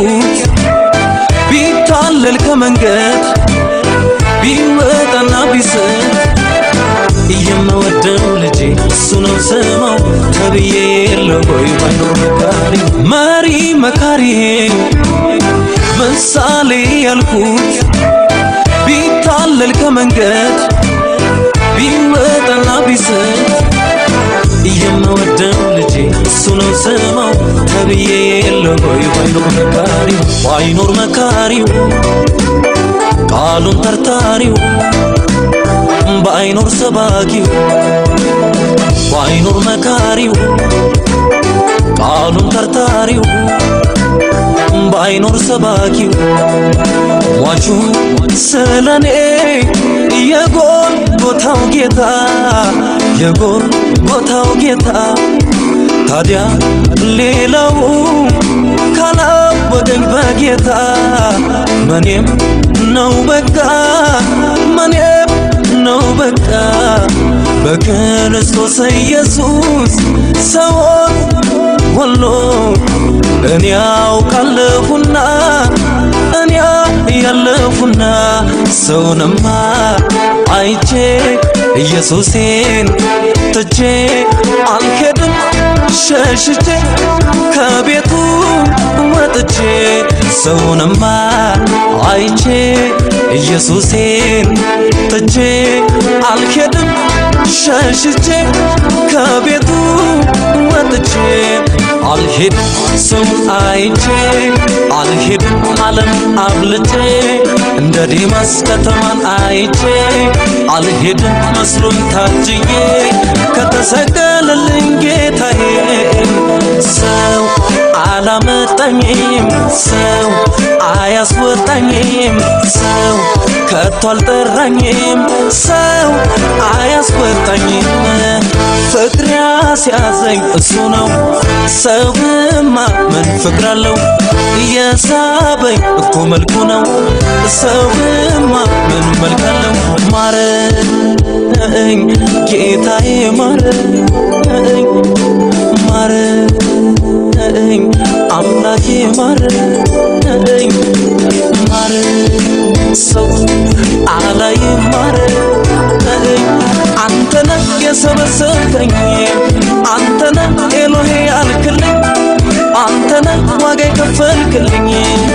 ያልኩት ቢታለል ከመንገድ ቢወጣና ቢስት የምወደው ልጄ እሱ ነው ስማው ተብዬ የለሆይ ባይኖር መሪ መካሪ ምሳሌ ያልኩት ቢታለል ከመንገድ ቢወጣና ቢስት የምወደው ልጄ እሱ ነው ስማው ተብዬ የለሆይ ባይኖር መካሪው ቃሉን ተርታሪው ባይኖር ሰባኪው ባይኖር መካሪው ቃሉን ተርታሪው ባይኖር ሰባኪው ሟቹ ስለኔ የጎልጎታው ጌታ የጎልጎታው ጌታ ታዲያ ሌላው ካላወቀኝ በጌታ መኔም ነው በቃ መኔም ነው በቃ በክርስቶስ ኢየሱስ ሰውን ሁሉ እኔ አውቃለሁና እኔ ያለሁና ሰውንማ አይቼ ኢየሱሴን ትቼ አልሄድም ሸሽቼ ከቤቱ ወጥቼ ሰውንማ አይቼ ኢየሱሴን ትቼ አልሄድም ሸሽቼ ከቤቱ ወጥቼ አልሄድም ሰው አይቼ አልሄድም ዓለም አብልጬ እንደ ዲማስ ከተማን አይቼ አልሄድም መስሎኝ ታጅዬ ከተሰቀለልኝ ጌታዬ ሰው አላመጣኝም ሰው አያስወጣኝም ሰው ከቶ አልጠራኝም ሰው አያስወጣኝም ፍቅር ያስያዘኝ እሱ ነው ሰውማ ምን ፍቅር አለው የሳበኝ እኮ መልኩ ነው ሰውማ ምን መልክ አለው ማረኝ ጌታዬ ማረኝ ማረኝ አምላኬ ማረኝ ማረኝ ሰው አላይ ማረኝ አንተነ የሰበሰብከኝ አንተነ ኤሎሄ አልክልኝ አንተነ ዋጋ ከፈልክልኝ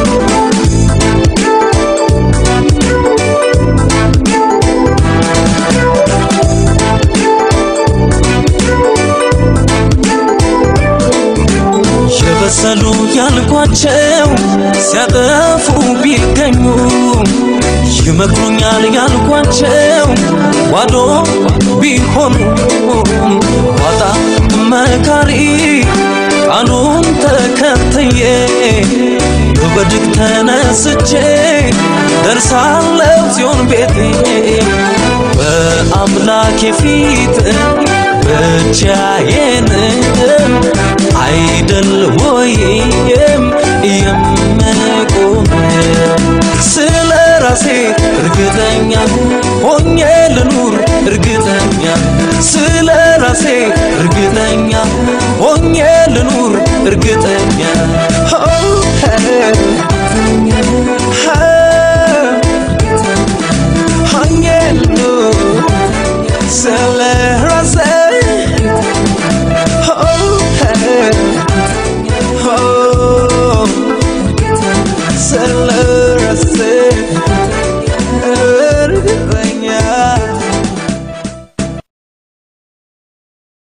የበሰሉ ያልኳቸው ሲያጠፉ ቢገኙ ይመክሩኛል ያልኳቸው ዋዶ ቢሆኑ ዋጣ መካሪ ቃሉን ተከትዬ በድግ ተነስቼ ደርሳለሁ ጽዮን ቤቴ በአምላኬ ፊት ብቻዬን አይደል ወይም የምቆም ስለ ራሴ እርግጠኛ ሆኜ ልኑር እርግጠኛ ስለ ራሴ እርግጠኛ ሆኜ ልኑር እርግጠኛ